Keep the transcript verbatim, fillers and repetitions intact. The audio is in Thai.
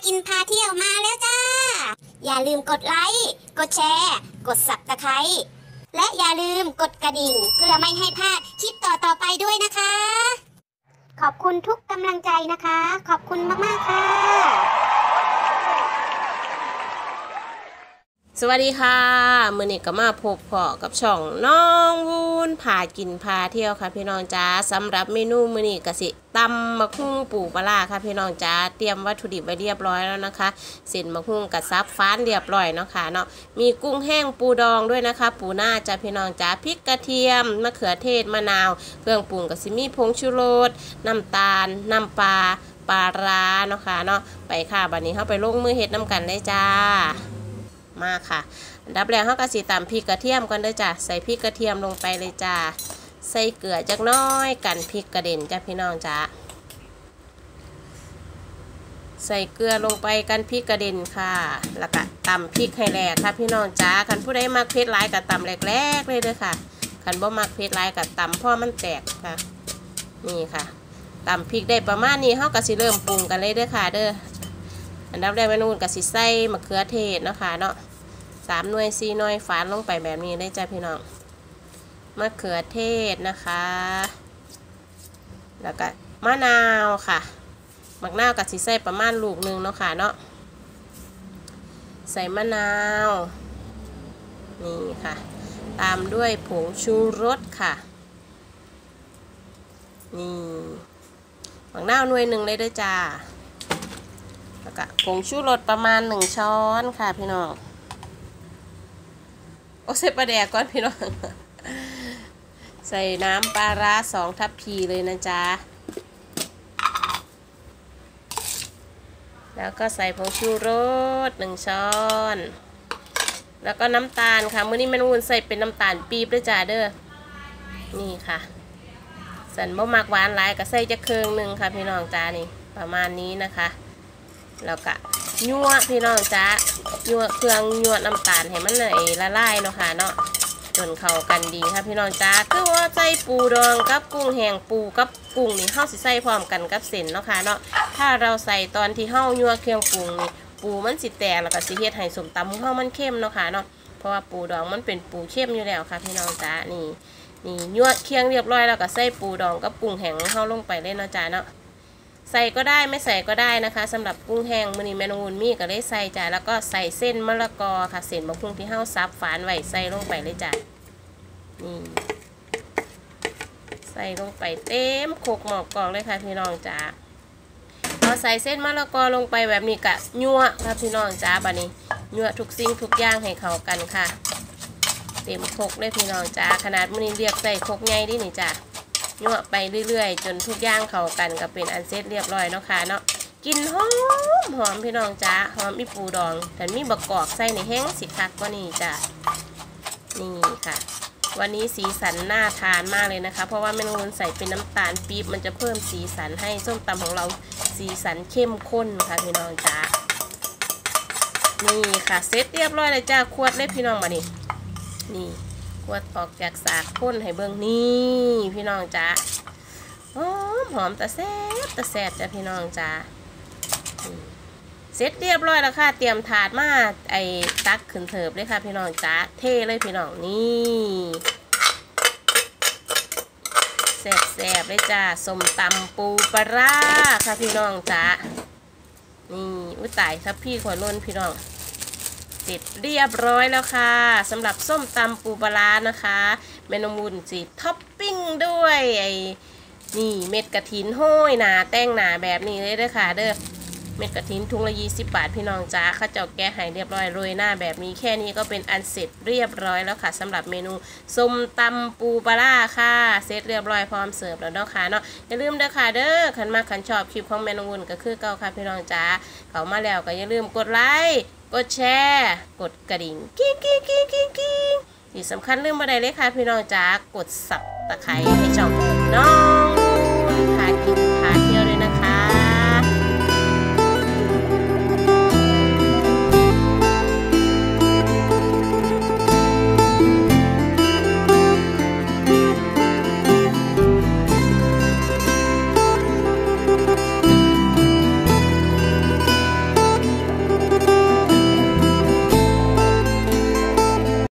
กินพาเที่ยวมาแล้วจ้าอย่าลืมกดไลค์กดแชร์กดซับสไครบ์และอย่าลืมกดกระดิ่งเพื่อไม่ให้พลาดคลิปต่อๆไปด้วยนะคะขอบคุณทุกกำลังใจนะคะขอบคุณมากๆค่ะสวัสดีค่ะมื้อนี้ก็มาพบเพาะกับช่องน้องวูนพากินพาเที่ยวค่ะพี่น้องจ้าสำหรับเมนูมื้อนี้ก็สิตำมะคุ้งปูปลาค่ะพี่น้องจ้าเตรียมวัตถุดิบไว้เรียบร้อยแล้วนะคะเส้นมะคุ้งกับซับฟ้านเรียบร้อยเนาะค่ะเนาะมีกุ้งแห้งปูดองด้วยนะคะปูหน้าจ้าพี่น้องจ้าพริกกระเทียมมะเขือเทศมะนาวเครื่องปรุงก็สิมีผงชูรสน้ำตาลน้ำปลาปลาร้าเนาะค่ะเนาะไปค่ะบัดนี้เฮาไปลงมือเฮ็ดน้ำกันได้จ้ามาค่ะอันดับแรกเขาก็สีตำพริกกระเทียมก่อนเด้อจ้ะใส่พริกกระเทียมลงไปเลยจ้าใส่เกลือจักน้อยกันพริกกระเด็นจ้ะพี่น้องจ้าใส่เกลือลงไปกันพริกกระเด็นค่ะแล้วก็ตำพริกให้แหลกค่ะพี่น้องจ้าคันผู้ใดมักเผ็ดหลายก็ตำแรกๆเลยเด้อค่ะคันบ่มักเผ็ดหลายก็ตำพ่อมันแตกค่ะนี่ค่ะตำพริกได้ประมาณนี้เขาก็สิเริ่มปรุงกันเลยเด้อค่ะเด้ออันดับแรกเมนูก็สิใส่มะเขือเทศเนาะค่ะเนาะสามหน่วยสี่หน่วยฝานลงไปแบบนี้ได้จ้ะพี่น้องมะเขือเทศนะคะแล้วก็มะนาวค่ะมะนาวกับสีใส่ประมาณลูกหนึ่งเนาะค่ะเนาะใส่มะนาวนี่ค่ะตามด้วยผงชูรสค่ะนี่มะนาวหน่วยหนึ่งเลยด้วยจ้าแล้วก็ผงชูรสประมาณหนึ่งช้อนค่ะพี่น้องโอ้ใส่ปลาแดกก่อนพี่น้องใส่น้ำปลาร้าสองทัพพีเลยนะจ๊ะแล้วก็ใส่ผงชูรสหนึ่งช้อนแล้วก็น้ำตาลค่ะมื้อนี้แม่นุ่นใส่เป็นน้ำตาลปี๊บด้วยจ้าเด้อนี่ค่ะสันบ่มักหวานหลายก็ใส่จะเครื่องหนึ่งค่ะพี่น้องจ้านี่ประมาณนี้นะคะแล้วก็ยั่วพี่น้องจ้ายั่วเครื่องยั่วน้ำตาลให้มันเลยละลายเนาะค่ะเนาะจนเข้ากันดีค่ะพี่น้องจ้าคือว่าใส่ปูดองกับกุ้งแห้งปูกับกุ้งนี่เฮาสิใส่พร้อมกันกับเส้นเนาะค่ะเนาะถ้าเราใส่ตอนที่เฮายั่วเครื่องปรุงนี่ปูมันสิแตกแล้วก็สิเฮ็ดให้สมตำของเฮามันเข้มเนาะค่ะเนาะเพราะว่าปูดองมันเป็นปูเข้มอยู่แล้วค่ะพี่น้องจ้านี่นี่ยั่วเคียงเรียบร้อยแล้วก็ใส่ปูดองกับกุ้งแห้งเฮาลงไปเลยเนาะจ้าเนาะใส่ก็ได้ไม่ใส่ก็ได้นะคะสำหรับกุ้งแห้งมื้อนี้แม่นุ่นมีก็เลยใส่จ้าแล้วก็ใส่เส้นมะละกอค่ะเส้นมะพร้าวที่เฮาซับฝานไว้ใส่ลงไปเลยจ้านี่ใส่ลงไปเต็มโขกหมอกกองเลยค่ะพี่น้องจ้าพอใส่เส้นมะละกอลงไปแบบนี้กะยั่วค่ะพี่น้องจ้าบัดนี้ยั่วทุกสิ่งทุกอย่างให้เข้ากันค่ะเต็มโขกเลยพี่น้องจ้าขนาดมื้อนี้เรียกใส่โขกใหญ่ดินี่จ้ายั่วไปเรื่อยๆจนทุกอย่างเข้ากันก็เป็นอันเสร็จเรียบร้อยเนาะค่ะเนาะกินหอมหอมพี่น้องจ้าหอมมีปูดองแต่มีบะกอกใส่ในแห้งสิคักกว่านี้จ้านี่ค่ะวันนี้สีสันน่าทานมากเลยนะคะเพราะว่าแม่นุ่นใส่เป็นน้ำตาลปี๊บมันจะเพิ่มสีสันให้ส้มตำของเราสีสันเข้มข้นค่ะพี่น้องจ้านี่ค่ะเสร็จเรียบร้อยเลยจ้าขวดเลยพี่น้องมานี่นี่ขวดออกจากสากข้นให้เบิ่งนี่พี่น้องจ้าหอมหอมตะแซ่บตะแซ่บจ้าพี่น้องจ้าเสร็จเรียบร้อยแล้วค่ะเตรียมถาดมาไอ้ตักขึ้นเถิบเลยค่ะพี่น้องจ้าเท่เลยพี่น้องนี่แซ่บๆเลยจ้าส้มตำปูปลาร้าค่ะพี่น้องจ้านี่อุ้ยตายทับพี่ขวดล้นพี่น้องเสร็จเรียบร้อยแล้วค่ะสำหรับส้มตำปูปลาร้านะคะเมนูมุนจีท็อปปิ้งด้วยไอ้นี่เม็ดกระถินห้อยหนาแต้งหนาแบบนี้เลยเด้อค่ะเด้อเม็ดกระถินถุงละยี่สิบบาทพี่น้องจ้าข้าเจ้าแก้ให้เรียบร้อยโรยหน้าแบบนี้แค่นี้ก็เป็นอันเสร็จเรียบร้อยแล้วค่ะสำหรับเมนูส้มตำปูปลาร้าค่ะเสร็จเรียบร้อยพร้อมเสิร์ฟแล้วเนาะค่ะเนาะอย่าลืมเด้อค่ะเด้อขันมาขันชอบคลิปของเมนูวุ่นก็คือเก่าค่ะพี่น้องจ้าเข้ามาแล้วก็อย่าลืมกดไลค์กดแชร์กดกระดิ่งกิ๊งกิ๊งกิ๊งกิ๊งกิ๊งที่สำคัญลืมมาได้เลยค่ะพี่น้องจ้ากดสับตะไคร้ให้ช่องน้อง